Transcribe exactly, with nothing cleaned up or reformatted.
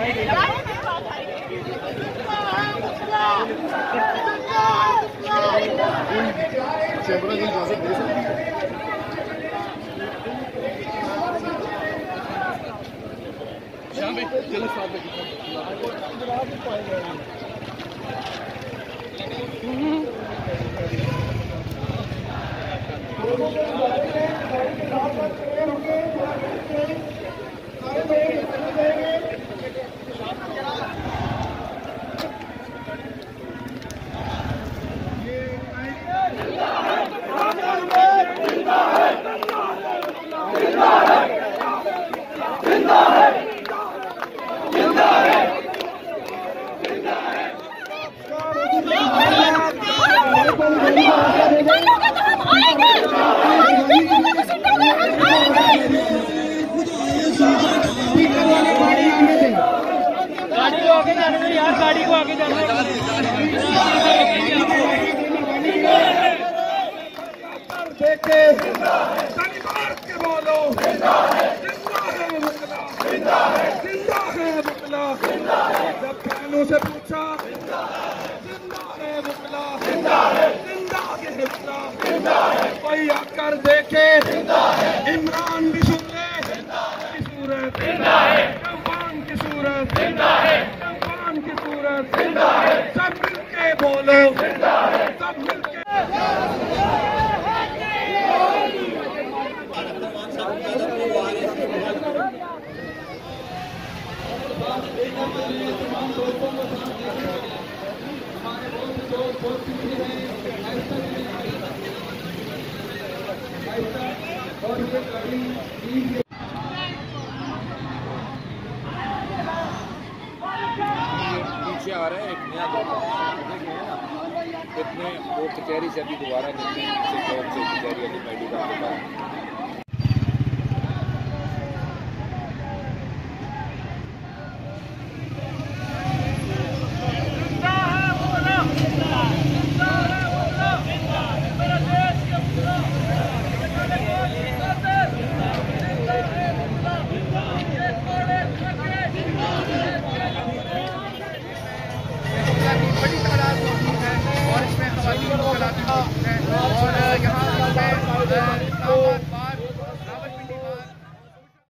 गाड़ी को आगे जाने देखे शनिवार के बोलो जिंदा है मुकला, जिंदा है मुकला। जब फैनों से पूछा जिंदा है मुकला, जिंदा है मुकला। कोई आकर देखे इमरान की सूरत, की सूरत इमरान की सूरत, इमरान की सूरत। सब मिलके बोलो सब मिलके। पीछे आ रहा है एक नया दौर, इतने वो कचहरी से अभी दोबारा निकली चौक से कचहरी